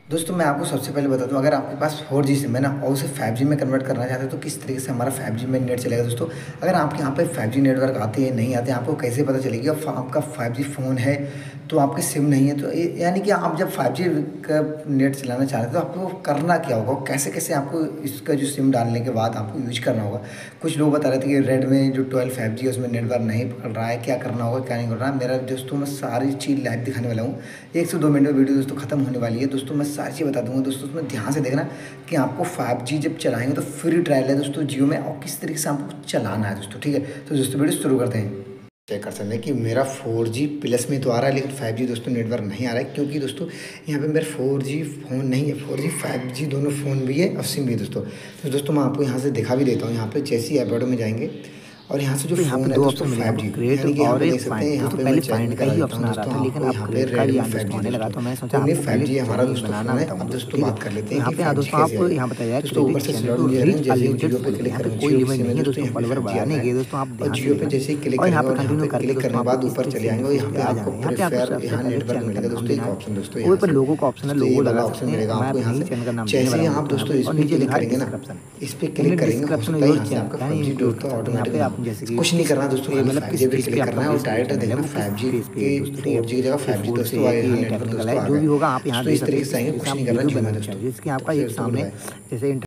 दोस्तों मैं आपको सबसे पहले बता दूं, अगर आपके पास 4G सिम है ना और उसे 5G में कन्वर्ट करना चाहते हैं तो किस तरीके से हमारा 5G में नेट चलेगा। दोस्तों अगर आपके यहाँ पे 5G नेटवर्क आते हैं नहीं आते हैं, आपको कैसे पता चलेगी। और आपका 5G फ़ोन है तो आपके सिम नहीं है, तो यानी कि आप जब 5G का नेट चलाना चाहते हैं तो आपको करना क्या होगा, कैसे कैसे आपको इसका जो सिम डालने के बाद आपको यूज करना होगा। कुछ लोग बता रहे थे कि रेड में जो 12 5G है उसमें नेटवर्क नहीं पकड़ रहा है, क्या करना होगा क्या नहीं कर रहा है। मेरा दोस्तों मैं सारी चीज़ लाइव दिखाने वाला हूँ। 1 से 2 मिनट में वीडियो दोस्तों खत्म होने वाली है। दोस्तों मैं सारी चीज़ बता दूंगा। दोस्तों उसमें ध्यान से देखना कि आपको 5G जब चलाएंगे तो फ्री ट्रायल है दोस्तों जियो में, और किस तरीके से आपको चलाना है दोस्तों। ठीक है, तो दोस्तों वीडियो शुरू करते हैं। चेक कर सकते हैं कि मेरा 4G प्लस में तो आ रहा है लेकिन 5G दोस्तों नेटवर्क नहीं आ रहा है, क्योंकि दोस्तों यहाँ पे मेरा 4G फ़ोन नहीं है। 4G 5G दोनों फ़ोन भी है और सिम भी है दोस्तों। तो दोस्तों मैं आपको यहाँ से दिखा भी देता हूँ। यहाँ पे जैसे ही एबोडो में जाएंगे और यहाँ से जो तो यहाँ पे फ़ोन है दो दोस्तों ऑप्शन मिले हैं, 5G, अपग्रेड यानी कि यहाँ और पे एक देख सकते हैं। फाइंड। यहाँ दोस्तों पे मैं पहले चेक फाइंड भी का करा ही देता ऑप्शन हूँ आ रहा दोस्तों। था, लेकिन आपको यहाँ पे अपग्रेड का रेड भी में यहाँ 5G दिखाने लगा, दोस्तों। तो मैं सोचा तो ये आपको पहले 5G हमारा चैलेंज दोस्तों बनाना फ़ोन है। बताऊँ अब दोस्तों, दोस्तों ठीक है। बात कर लेते तो हैं यहाँ कि पे दोस्तों 5G कैसे आपको आएगा। यहाँ बताया है दोस्तों ऊपर क्रेडिट से चैनल स्लॉट टू मिल रहे हैं, रीच जैसे ही अनलिमिटेड जियो पे फुल। क्लिक यहाँ पे करेंगे, कोई जियो की लिमिट सिम है नहीं है दोस्तों, दोस्तों, यहाँ पे फॉलोवर 5G आ बढ़ाने रहा के। है। दोस्तों आप और ध्यान से जियो पे देखना, जैसे ही क्लिक और यहाँ करेंगे पे और यहाँ कंटिन्यू पे करके क्लिक दोस्तों करने के आपको बाद किस ऊपर तरीके चले से आएंगे और इंटरफेस यहाँ पे पे आ आपको जाना है। यहाँ पे आपको प्रेफर सबसे यहाँ पहले नेटवर्क चैनल का मिलेगा नाम दोस्तों, देना एक है। ऑप्शन दोस्तों और यहाँ ऊपर से। लोगो का ऑप्शन है, दोस्तों ये लोगो वाला लगा ऑप्शन सकते हैं। मिलेगा मैं आपको तो यहाँ नहीं से। चैनल का नाम देने जैसे वाला ही हूँ आप दोस्तों। यहाँ दोस्तों पे इस और पे नीचे क्लिक लिखा है करेंगे ना, डिस्क्रिप्शन। इस पे इन क्लिक करेंगे, हो डिस्क्रिप्शन सकता है योर यहाँ से आपका चैनल यानी 5G इंक्लूड दोस्तों कर सकते हैं। यहाँ ऑटोमेटिक पे ना आप जैसे कि कुछ नहीं किस करना दोस्तों, खाली मतलब 5G किस पे चीज़ पे क्लिक आपका करना है और बेसिकली डायरेक्ट चैनल है, देखना वो किस 5G बेस पे है के दोस्तों, ठीक है। 4G की जगह ये 5G फूड से दोस्तों है आए, कि यहाँ ये नेटवर्क टेक्निकल दोस्तों है, आ जो गया। भी होगा आप यहाँ दोस्तों देख इस सकते तरीके हैं, से किस आएंगे, तरीके से कुछ आप नहीं करना, वीडियो जो है बनानी दोस्तों। चाहिए, जिसके तो आपका एक फिर से बोलो सामने भाई। जैसे